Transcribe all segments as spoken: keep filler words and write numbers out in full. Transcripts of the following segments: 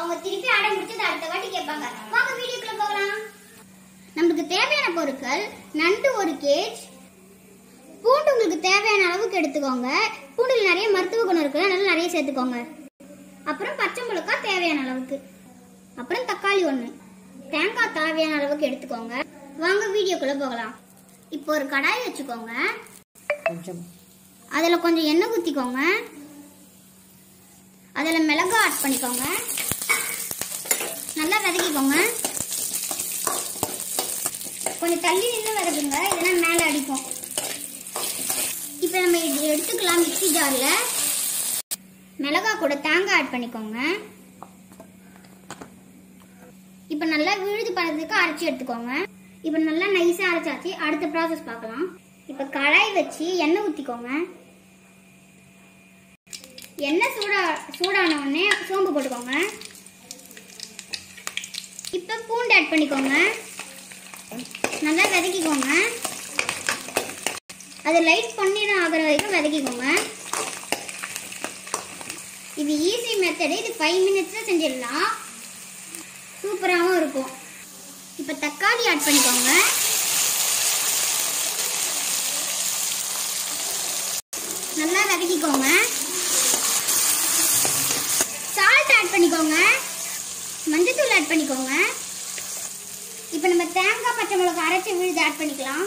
அவங்க திருப்பி அடை முடிச்சது அடுத்த வாட்டி கேட்பாங்க. வாங்க வீடியோக்குள்ள போகலாம். நமக்கு தேவையான பொருட்கள் நண்டு ஒரு கேஜ், பூண்டு உங்களுக்கு தேவையான அளவுக்கு எடுத்துக்கோங்க. பூண்டுல நிறைய மருத்துவ குணம் இருக்கு, அதனால நிறைய சேர்த்துக்கோங்க. அப்புறம் பச்சை மிளகாய் தேவையான அளவுக்கு, அப்புறம் தக்காளி ஒன்று, தேங்காய் தேவையான அளவுக்கு எடுத்துக்கோங்க. வாங்க வீடியோக்குள்ள போகலாம். இப்போ ஒரு கடாய் வச்சுக்கோங்க. அதுல கொஞ்சம் எண்ணெய் ஊத்திக்கோங்க. அதுல மிளகாய் ஆட் பண்ணிக்கோங்க. நல்லா வதக்கிக்கோங்க. கொஞ்சம் தள்ளி நின்று வதக்குங்க, இல்லைன்னா மேல அடிக்கும். இப்ப நம்ம இது எடுத்துக்கலாம். மிக்ஸி ஜார்ல மிளகாய் கூட தேங்காய் ஆட் பண்ணிக்கோங்க. இப்ப நல்லா விழுது பதத்துக்கு அரைச்சி எடுத்துக்கோங்க. இப்ப நல்லா நைஸா அரைச்சாச்சு. அடுத்த ப்ராசஸ் பார்க்கலாம். இப்ப கடாய் வச்சு எண்ணெய் ஊத்திக்கோங்க. எண்ணெய் சூடா சூடான உடனே சோம்பு போட்டுக்கோங்க. இப்ப பூண்டு ஆட் பண்ணிக்கோங்க. நல்லா வதக்கிக்கோங்க. அது லைட் பொன்னிறம் ஆகிற வரைக்கும் வதக்கிக்கோங்க. இது ஈஸி மெத்தட். இது ஃபைவ் மினிட்ஸ்ல செஞ்சிடலாம். சூப்பராகவும் இருக்கும். இப்ப தக்காளி ஆட் பண்ணிக்கோங்க. நல்லா வதக்கிக்கோங்க. சால்ட் ஆட் பண்ணிக்கோங்க. மஞ்சத்தூள் ஆட் பண்ணிக்கோங்க. இப்ப நம்ம தேங்காய் பச்சை மிளகாய் அரைச்சி விழுது ஆட் பண்ணிக்கலாம்.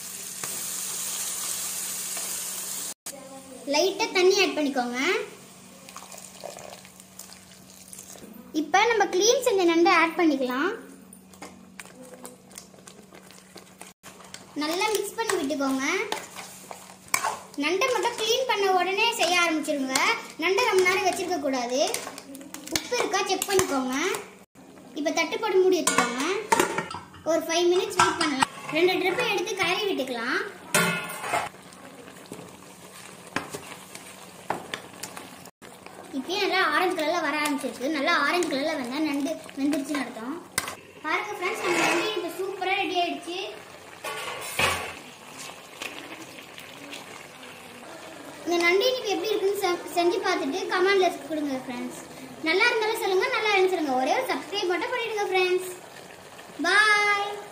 லைட்டா தண்ணி ஆட் பண்ணிக்கோங்க. இப்ப நம்ம கிளீன் செஞ்ச நண்டை ஆட் பண்ணிக்கலாம். நல்லா மிக்ஸ் பண்ணி விட்டுக்கோங்க. நண்டை மட்டும் கிளீன் பண்ண உடனே செய்ய ஆரம்பிச்சிருங்க. நண்டை ரொம்ப நேரம் வச்சிருக்க கூடாது. உப்பு இருக்கா செக் பண்ணிக்கோங்க. இப்ப தட்டு போட்டு மூடி வச்சுக்கோங்க. ஒரு ஃபைவ் மினிட்ஸ் வெயிட் பண்ணலாம். ரெண்டு ட்ரிப்பை எடுத்து கலரி விட்டுக்கலாம். இப்பயே நல்லா ஆரஞ்சு கலர்ல வர ஆரம்பிச்சிருக்கு. நல்லா ஆரஞ்சு கலர்ல வந்தா நண்டு வெந்துருச்சுன்னு அர்த்தம். பாருங்க ஃப்ரெண்ட்ஸ், நம்ம நண்டு இப்போ சூப்பரா ரெடி ஆயிடுச்சு. இந்த நண்டு இனிப்பு எப்படி இருக்குன்னு செஞ்சு பார்த்துட்டு கமெண்ட்ல கொடுங்க ஃப்ரெண்ட்ஸ். நல்லா இருந்தாலும் சொல்லுங்க, நல்லா இருந்துச்சு சொல்லுங்க. ஒரே ஒரு சப்ஸ்கிரைப் மட்டும் பண்ணிடுங்க ஃப்ரெண்ட்ஸ். பாய்.